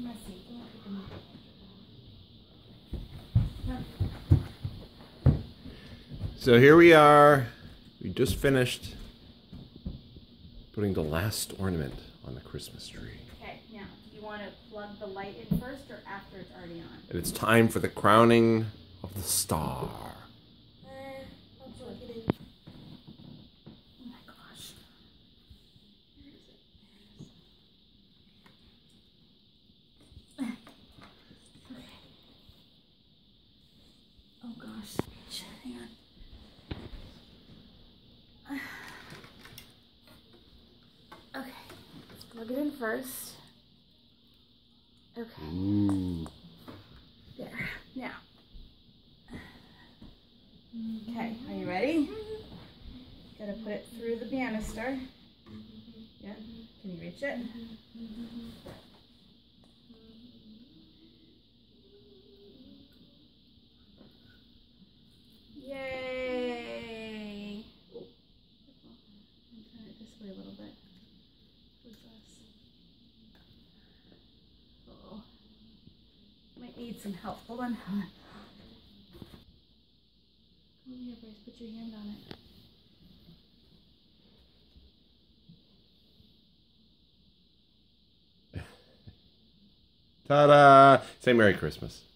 messy. Don't look at the meat. So here we are. We just finished putting the last ornament on the Christmas tree. Okay, now, do you want to plug the light in first or after it's already on? And it's time for the crowning of the star. I'll plug it in. Oh my gosh. Where is it? Okay. Oh gosh. Hang on. Okay, let's plug it in first. Okay. Ooh. There. Now. Okay, are you ready? Gotta put it through the banister. Yeah, can you reach it? Yay! Oh, turn it this way a little bit. What's this? Uh-oh. Might need some help. Hold on. Come over here, Bryce. Put your hand on it. Ta-da! Say Merry Christmas.